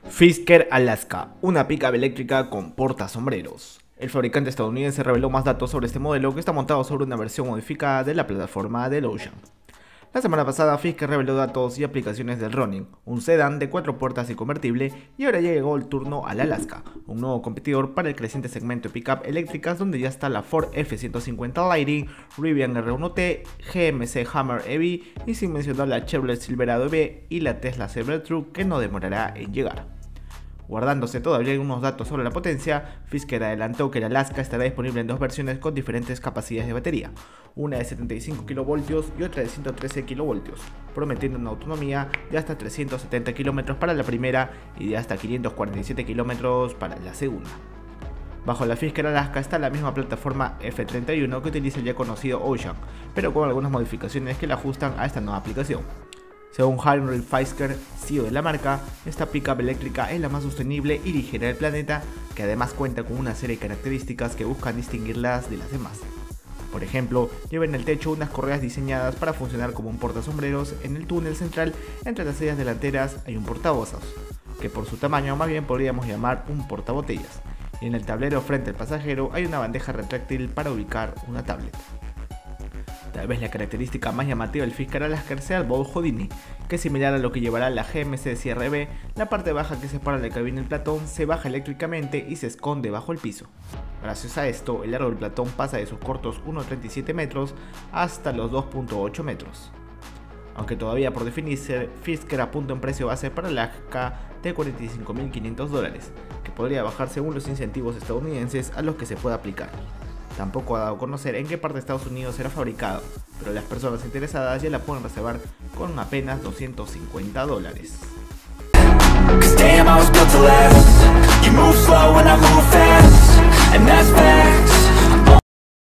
Fisker Alaska, una pickup eléctrica con portasombreros. El fabricante estadounidense reveló más datos sobre este modelo que está montado sobre una versión modificada de la plataforma del Ocean. La semana pasada Fisker reveló datos y aplicaciones del Ronin, un sedán de 4 puertas y convertible, y ahora ya llegó el turno al Alaska, un nuevo competidor para el creciente segmento de pickup eléctricas donde ya está la Ford F-150 Lightning, Rivian R1T, GMC Hummer EV y sin mencionar la Chevrolet Silverado EV y la Tesla Cybertruck que no demorará en llegar. Guardándose todavía algunos datos sobre la potencia, Fisker adelantó que el Alaska estará disponible en dos versiones con diferentes capacidades de batería, una de 75 kV y otra de 113 kV, prometiendo una autonomía de hasta 370 km para la primera y de hasta 547 km para la segunda. Bajo la Fisker Alaska está la misma plataforma F31 que utiliza el ya conocido Ocean, pero con algunas modificaciones que la ajustan a esta nueva aplicación. Según Henry Fisker, CEO de la marca, esta pickup eléctrica es la más sostenible y ligera del planeta, que además cuenta con una serie de características que buscan distinguirlas de las demás. Por ejemplo, lleva en el techo unas correas diseñadas para funcionar como un portasombreros. En el túnel central, entre las sillas delanteras, hay un portavasos, que por su tamaño más bien podríamos llamar un portabotellas, y en el tablero frente al pasajero hay una bandeja retráctil para ubicar una tablet. Tal vez la característica más llamativa del Fisker Alaska sea el baúl Houdini, que es similar a lo que llevará la GMC CR-V. La parte baja que separa la cabina del platón se baja eléctricamente y se esconde bajo el piso. Gracias a esto, el largo del platón pasa de sus cortos 1,37 metros hasta los 2,8 metros. Aunque todavía por definirse, Fisker apunta un precio base para el Alaska de $45.500, que podría bajar según los incentivos estadounidenses a los que se pueda aplicar. Tampoco ha dado a conocer en qué parte de Estados Unidos será fabricado, pero las personas interesadas ya la pueden reservar con apenas $250.